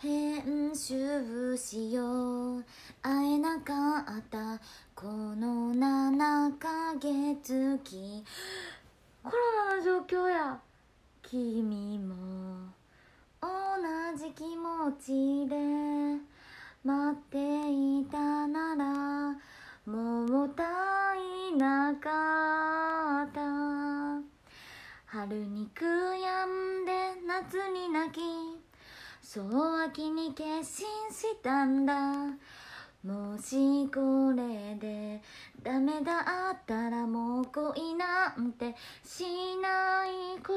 Speaker 1: 編集しよう。会えなかったこの7ヶ月期、コロナの状況や。君も同じ気持ちで待っていたならもったいなかった。春に悔やんで夏に泣き、そう秋に決心したんだ。もしこれでダメだったらもう恋なんてしないこと。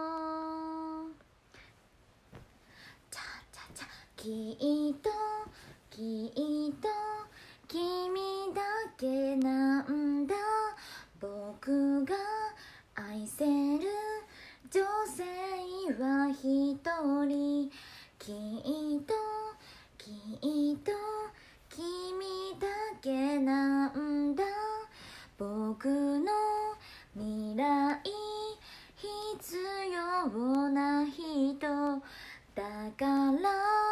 Speaker 1: チャチャチャ、きっと君だけなんだ。僕が愛せる女性は一人。きっと君だけなんだ。僕の未来必要な人だから。はいはい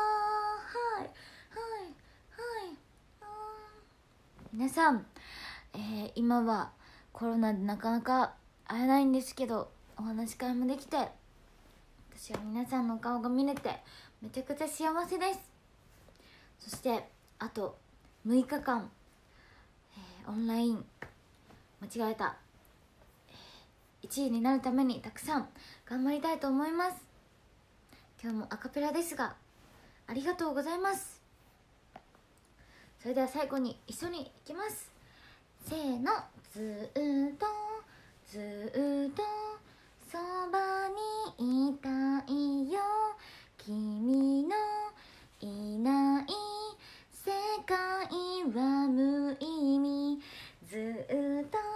Speaker 1: はい。皆さん、今はコロナでなかなか会えないんですけど、お話し会もできて、私は皆さんのお顔が見れてめちゃくちゃ幸せです。そしてあと6日間、オンライン間違えた、1位になるためにたくさん頑張りたいと思います。今日もアカペラですがありがとうございます。それでは最後に一緒にいきます。せーの。ずっとそばにいたいよ。君のいない世界は無意味。ずっと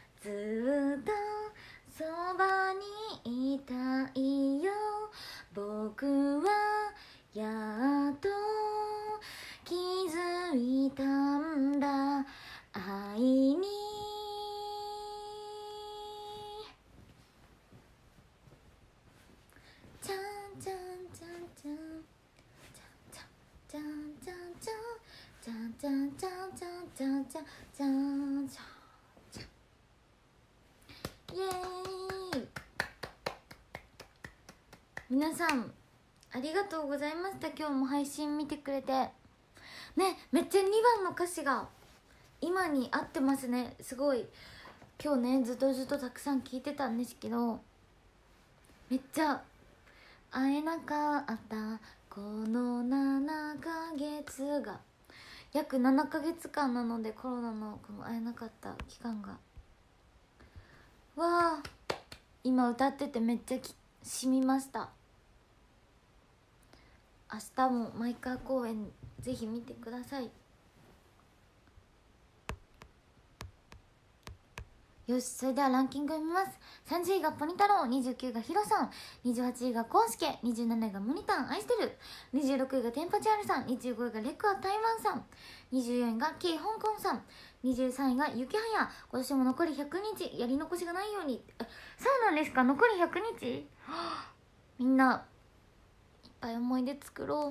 Speaker 1: そばにいたいよ。僕はやっと気づいたんだ。愛にちゃんちゃんちゃんちゃんちゃんちゃんちゃんちゃんちゃんちゃんちゃんちゃんちゃんちゃんちゃんちゃん。イエーイ。皆さんありがとうございました。今日も配信見てくれてね。めっちゃ2番の歌詞が今に合ってますね。すごい今日ねずっとたくさん聞いてたんですけど、めっちゃ会えなかったこの7ヶ月が約7ヶ月間なので、コロナのこの会えなかった期間がわあ、今歌っててめっちゃ染みました。明日もマイカー公演ぜひ見てください。よし、それではランキングを見ます。30位がポニ太郎、29位がヒロさん、28位がコウスケ、27位がモニタン愛してる、26位がテンパチャールさん、25位がレクア台湾さん、24位がキー香港さん、23位が雪はや。今年も残り100日、やり残しがないように。そうなんですか、残り100日みんないっぱい思い出作ろ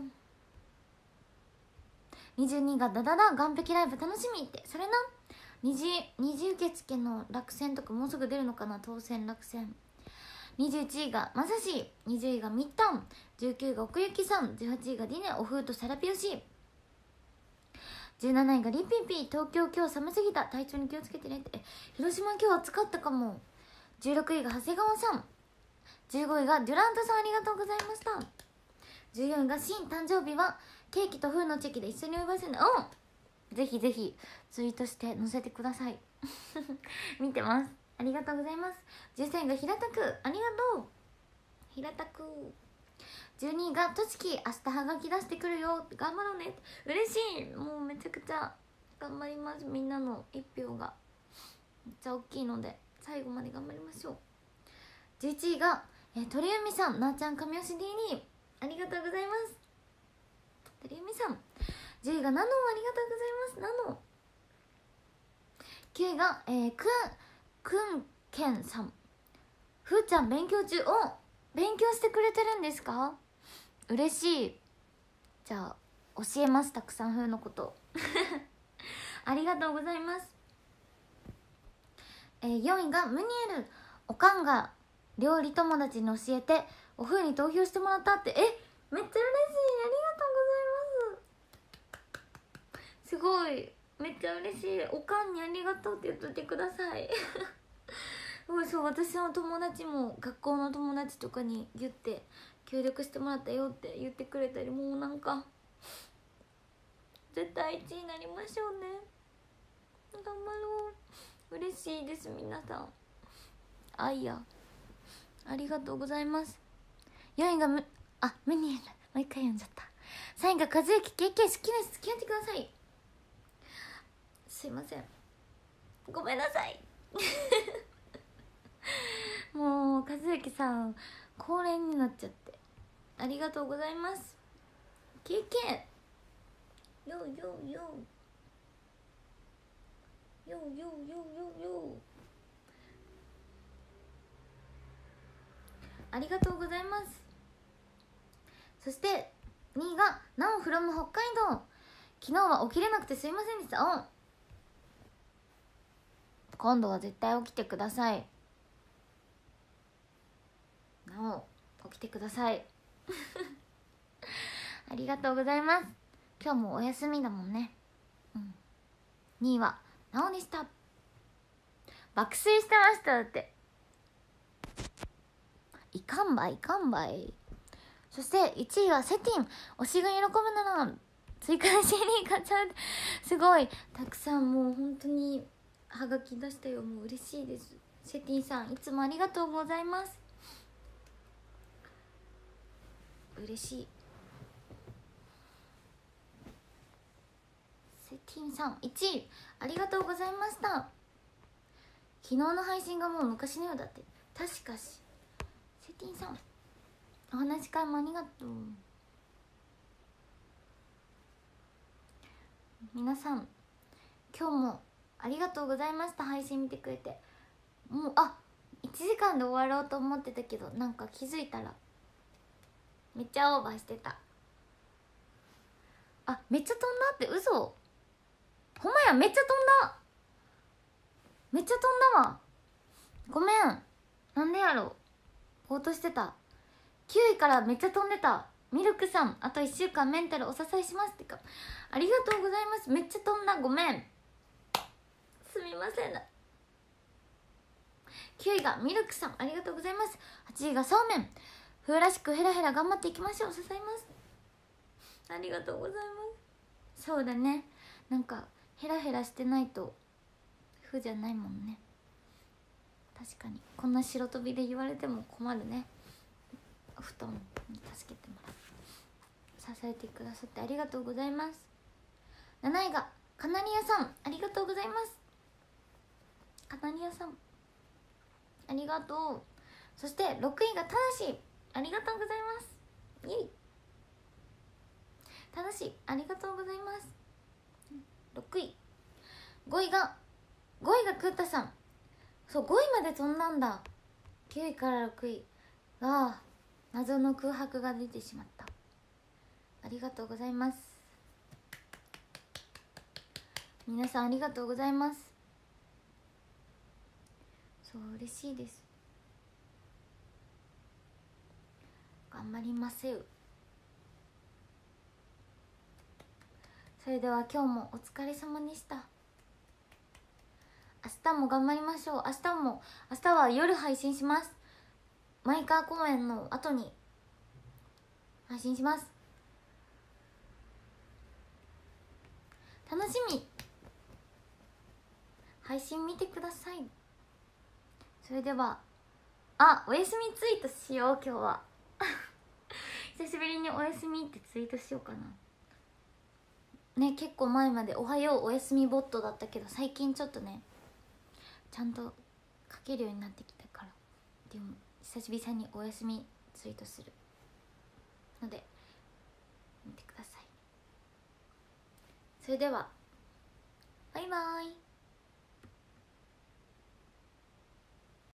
Speaker 1: う。22位がダダダ岸壁ライブ楽しみって、それな。二次受付の落選とかもうすぐ出るのかな、当選落選。21位がまさし、20位がミッタン、19位が奥行さん、18位がディネオフーとサラピヨシ、17位がリピピ、東京今日寒すぎた、体調に気をつけてねって。広島今日暑かったかも。16位が長谷川さん、15位がデュラントさん、ありがとうございました。14位が新誕生日はケーキとフーのチェキで一緒にお祝いするの。ぜひぜひツイートして載せてください見てます、ありがとうございます。13位が平田く、ありがとう平田く。12位がとちき、明日はがき出してくるよ、頑張ろうね、嬉しい。もうめちゃくちゃ頑張ります。みんなの1票がめっちゃ大きいので最後まで頑張りましょう。11位が鳥海さん、なーちゃん神吉 D にありがとうございます。鳥海さん。10位がナノ、ありがとうございますナノ。9位がくんけんさん、ふーちゃん勉強中。お、勉強してくれてるんですか、嬉しい。 じゃあ教えます、たくさん風のことありがとうございます。4位がムニエル。おかんが料理友達に教えてお風に投票してもらったって。めっちゃ嬉しい、ありがとうございます。すごい、めっちゃ嬉しい。おかんにありがとうって言っといてくださいそう、私の友達も学校の友達とかに言って協力してもらったよって言ってくれたり、もうなんか絶対1位になりましょうね。頑張ろう。嬉しいです、皆さん。ありがとうございます。4位がムニエル、もう一回読んじゃった。3位が和幸。経験好きです、付き合ってください。すいません、ごめんなさいもう和幸さん恒例になっちゃってありがとうございます。経験よありがとうございます。そして2位がなおフロム北海道。昨日は起きれなくてすいませんでした。今度は絶対起きてください。なお起きてくださいありがとうございます。今日もお休みだもんね。2位はなおでした。爆睡してました。だっていかんばい。そして1位はセティン。推しが喜ぶなら追加で CD 買っちゃう。すごいたくさん、もう本当にはがき出したよ。もう嬉しいです。セティンさんいつもありがとうございます。嬉しい。セティンさん1位ありがとうございました。昨日の配信がもう昔のようだって。確かし。セティンさんお話し会もありがとう。皆さん今日もありがとうございました。配信見てくれて。もう1時間で終わろうと思ってたけど、なんか気づいたらめっちゃオーバーしてた。めっちゃ飛んだって。嘘、ほんまや、めっちゃ飛んだわ。ごめん、なんでやろう、ぼーっとしてた。9位からめっちゃ飛んでた。ミルクさんあと1週間メンタルお支えしますってか、ありがとうございます。めっちゃ飛んだ、ごめん、すみません。9位がミルクさんありがとうございます。8位がそうめん。風らしくヘラヘラ頑張っていきましょう、支えます。ありがとうございます。そうだね、なんかヘラヘラしてないと風じゃないもんね。確かにこんな白飛びで言われても困るね。お布団に助けてもらう、支えてくださってありがとうございます。7位がカナリアさんありがとうございます。カナリアさんありがとう。そして6位がただしありがとうございます。イエイ、ただしありがとうございます。6位。5位がクータさん。そう、5位まで飛んだんだ。9位から6位が謎の空白が出てしまった。ありがとうございます。皆さんありがとうございます。そう、嬉しいです。頑張りますよ。それでは今日もお疲れ様でした。明日も頑張りましょう。明日は夜配信します。前川公演の後に配信します。楽しみ。配信見てください。それではおやすみツイートしよう今日は久しぶりにおやすみってツイートしようかなね。結構前までおはようおやすみボットだったけど、最近ちょっとねちゃんと書けるようになってきたから、でも久しぶりにおやすみツイートするので見てください。それではバイバーイ。